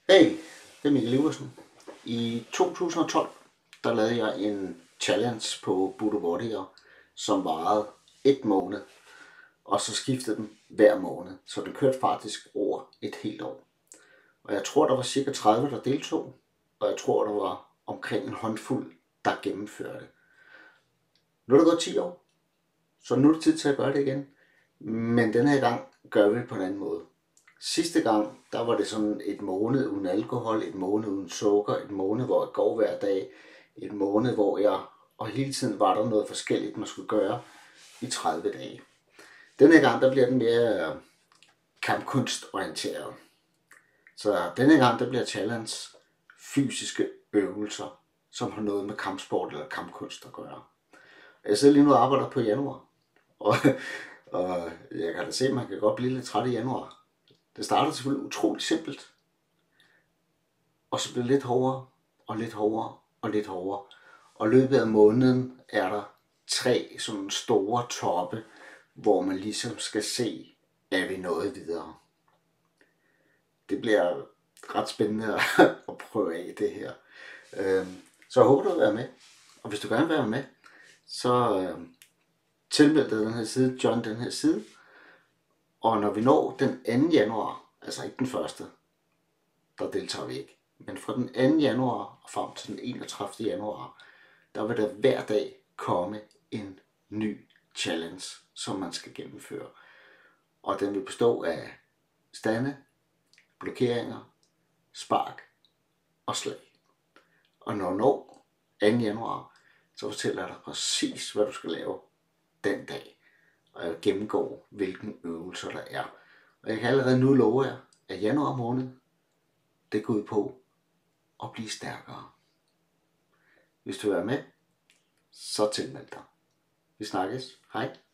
Hey, det er Mikkel Iversen. I 2012, der lavede jeg en challenge på Budo Warrior, som varede 1 måned, og så skiftede den hver måned, så den kørte faktisk over et helt år. Og jeg tror, der var cirka 30, der deltog, og jeg tror, der var omkring en håndfuld, der gennemførte. Nu er det gået 10 år, så nu er det tid til at gøre det igen. Men den her gang gør vi det på en anden måde. Sidste gang, der var det sådan et måned uden alkohol, et måned uden sukker, et måned, hvor jeg går hver dag, et måned, hvor jeg, og hele tiden var der noget forskelligt, man skulle gøre i 30 dage. Denne gang, der bliver den mere kampkunstorienteret. Så denne gang, der bliver challenge fysiske øvelser, som har noget med kampsport eller kampkunst at gøre. Jeg sidder lige nu og arbejder på januar, og jeg kan da se, at man kan godt blive lidt træt i januar. Det starter selvfølgelig utroligt simpelt, og så bliver det lidt hårdere, og lidt hårdere, og lidt hårdere. Og løbet af måneden er der 3 sådan store toppe, hvor man ligesom skal se, er vi nået videre. Det bliver ret spændende at prøve af det her. Så jeg håber, du vil være med. Og hvis du gerne vil være med, så tilmeld dig den her side, join den her side. Og når vi når den 2. januar, altså ikke den første, der deltager vi ikke, men fra den 2. januar og frem til den 31. januar, der vil der hver dag komme en ny challenge, som man skal gennemføre. Og den vil bestå af stande, blokeringer, spark og slag. Og når du når 2. januar, så fortæller jeg dig præcis, hvad du skal lave den dag. Og jeg gennemgår, hvilke øvelser der er. Og jeg kan allerede nu love jer, at januar måned, det går ud på at blive stærkere. Hvis du er med, så tilmeld dig. Vi snakkes. Hej.